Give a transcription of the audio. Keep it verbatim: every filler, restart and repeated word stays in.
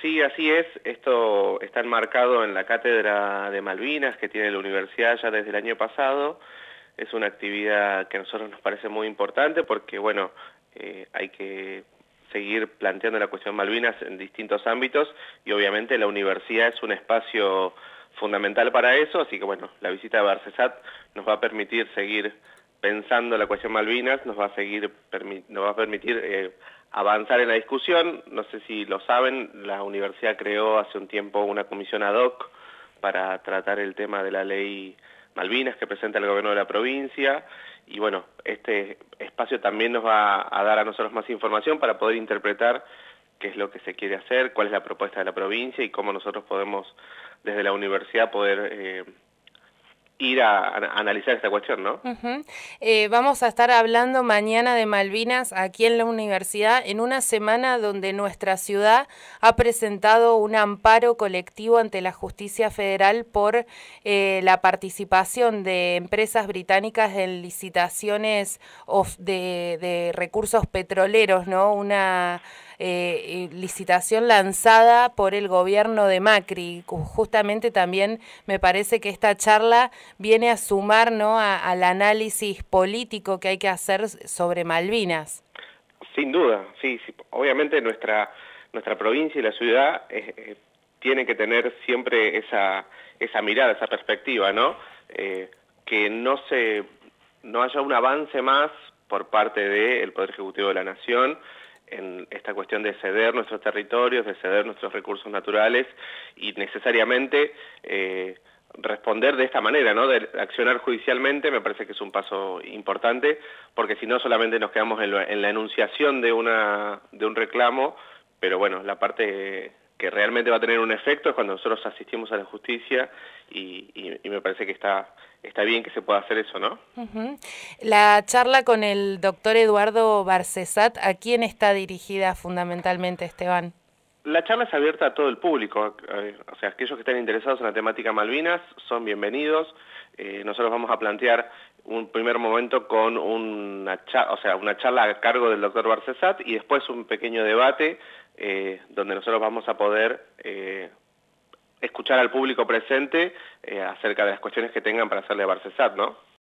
Sí, así es. Esto está enmarcado en la Cátedra de Malvinas que tiene la universidad ya desde el año pasado. Es una actividad que a nosotros nos parece muy importante porque, bueno, eh, hay que seguir planteando la cuestión Malvinas en distintos ámbitos y obviamente la universidad es un espacio fundamental para eso, así que, bueno, la visita de Barcesat nos va a permitir seguir pensando la cuestión Malvinas, nos va a seguir nos va a permitir eh, avanzar en la discusión. No sé si lo saben, la universidad creó hace un tiempo una comisión ad hoc para tratar el tema de la ley Malvinas que presenta el gobierno de la provincia, y bueno, este espacio también nos va a dar a nosotros más información para poder interpretar qué es lo que se quiere hacer, cuál es la propuesta de la provincia y cómo nosotros podemos desde la universidad poder eh, ir a, a analizar esta cuestión, ¿no? Uh-huh. Eh, vamos a estar hablando mañana de Malvinas aquí en la universidad, en una semana donde nuestra ciudad ha presentado un amparo colectivo ante la justicia federal por eh, la participación de empresas británicas en licitaciones of de, de recursos petroleros, ¿no? Una eh, licitación lanzada por el gobierno de Macri. Justamente también me parece que esta charla viene a sumar, ¿no?, a, al análisis político que hay que hacer sobre Malvinas. Sin duda, sí, sí. Obviamente nuestra nuestra provincia y la ciudad eh, eh, tienen que tener siempre esa esa mirada, esa perspectiva, ¿no? Eh, que no se no haya un avance más por parte del Poder Ejecutivo de la Nación en esta cuestión de ceder nuestros territorios, de ceder nuestros recursos naturales y necesariamente eh, responder de esta manera, ¿no? De accionar judicialmente. Me parece que es un paso importante, porque si no solamente nos quedamos en, lo, en la enunciación de, una, de un reclamo, pero bueno, la parte que realmente va a tener un efecto es cuando nosotros asistimos a la justicia y, y, y me parece que está, está bien que se pueda hacer eso, ¿no? Uh-huh. La charla con el doctor Eduardo Barcesat, ¿a quién está dirigida fundamentalmente, Esteban? La charla es abierta a todo el público, eh, o sea, aquellos que estén interesados en la temática Malvinas son bienvenidos. Eh, nosotros vamos a plantear un primer momento con una charla, o sea, una charla a cargo del doctor Barcesat y después un pequeño debate eh, donde nosotros vamos a poder eh, escuchar al público presente eh, acerca de las cuestiones que tengan para hacerle a Barcesat, ¿no?